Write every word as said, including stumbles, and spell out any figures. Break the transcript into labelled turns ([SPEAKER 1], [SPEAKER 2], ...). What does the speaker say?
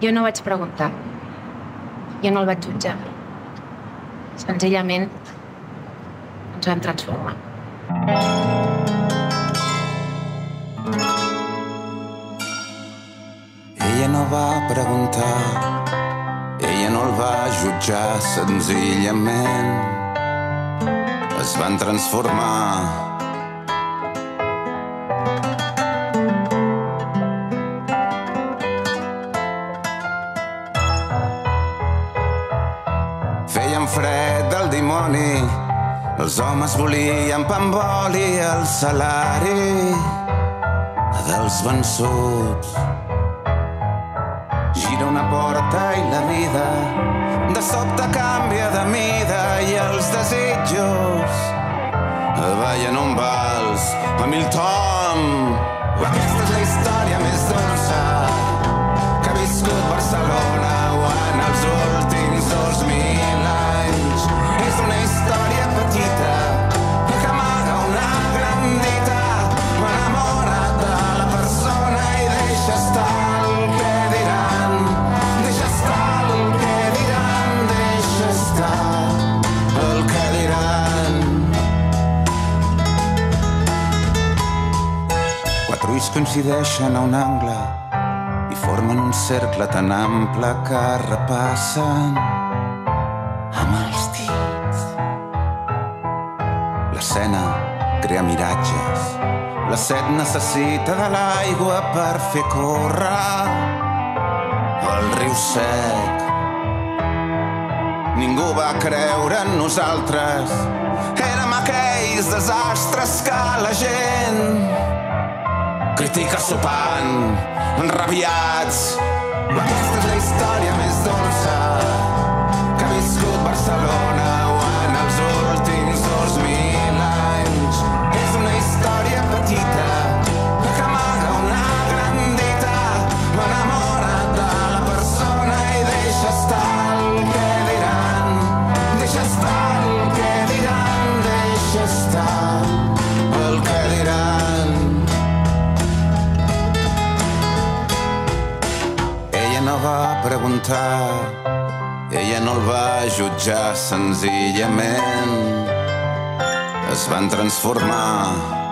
[SPEAKER 1] Jo no vaig preguntar. Jo no el vaig jutjar. Senzillament ens vam transformar.
[SPEAKER 2] Ella no va preguntar, ella no el va jutjar, senzillament es van transformar. Feien fred del dimoni, els homes volien pa amb oli, el salari dels vençuts. Gira una porta i la vida de sobte canvia de mida i els desitjos ballen un vals a mil tom. Aquesta és la història més dolça que ha viscut Barcelona en els últims dos mil anys. És una història petita que amaga una gran dita. M'enamora de la persona i deixa estar el que diran. Deixa estar el que diran. Deixa estar el que diran. Quatre ulls coincideixen a un angle i formen un cercle tan ample que repassen amb els dits. L'escena crea miratges, la set necessita de l'aigua per fer córrer el riu sec. Ningú va creure en nosaltres, érem aquells desastres que la gent critica sopant, enrabiats. Aquesta és la història més dolça que ha viscut Barcelona en els últims dos mil anys. És una història petita que amaga una gran dita. M'enamora de la persona i deixa estar el que diran. Deixa estar el que diran. Deixa estar el que diran. No va preguntar, ella no el va jutjar, senzillament es van transformar.